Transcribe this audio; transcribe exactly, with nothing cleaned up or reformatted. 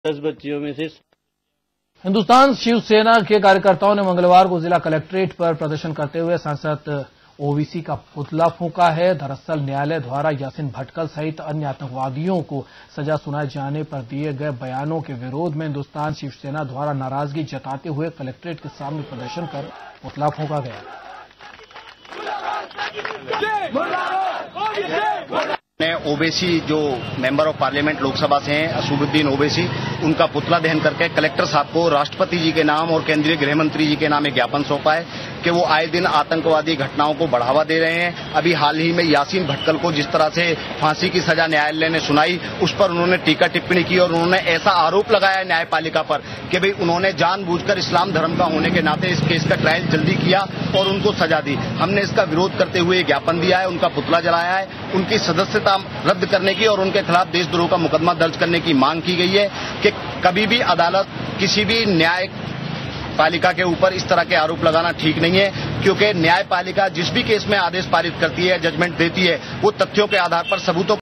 दस बच्चियों में से। हिंदुस्तान शिवसेना के कार्यकर्ताओं ने मंगलवार को जिला कलेक्ट्रेट पर प्रदर्शन करते हुए सांसद ओवैसी का पुतला फूंका है। दरअसल न्यायालय द्वारा यासीन भटकल सहित अन्य आतंकवादियों को सजा सुनाए जाने पर दिए गए बयानों के विरोध में हिंदुस्तान शिवसेना द्वारा नाराजगी जताते हुए कलेक्ट्रेट के सामने प्रदर्शन कर पुतला फूंका गया। ओवैसी जो मेंबर ऑफ पार्लियामेंट लोकसभा से हैं, असदुद्दीन ओवैसी, उनका पुतला दहन करके कलेक्टर साहब को राष्ट्रपति जी के नाम और केंद्रीय गृह मंत्री जी के नाम एक ज्ञापन सौंपा है कि वो आए दिन आतंकवादी घटनाओं को बढ़ावा दे रहे हैं। अभी हाल ही में यासीन भटकल को जिस तरह से फांसी की सजा न्यायालय ने सुनाई, उस पर उन्होंने टीका टिप्पणी की और उन्होंने ऐसा आरोप लगाया न्यायपालिका पर कि भाई उन्होंने जानबूझकर इस्लाम धर्म का होने के नाते इस केस का ट्रायल जल्दी किया और उनको सजा दी। हमने इसका विरोध करते हुए ज्ञापन दिया है, उनका पुतला जलाया है, उनकी सदस्यता रद्द करने की और उनके खिलाफ देशद्रोह का मुकदमा दर्ज करने की मांग की गई है कि कभी भी अदालत किसी भी न्यायपालिका के ऊपर इस तरह के आरोप लगाना ठीक नहीं है, क्योंकि न्यायपालिका जिस भी केस में आदेश पारित करती है, जजमेंट देती है, वो तथ्यों के आधार पर सबूतों